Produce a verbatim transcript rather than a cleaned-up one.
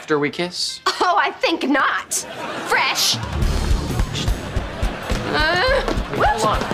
after we kiss? Oh, I think not. Fresh. Uh, Hold on.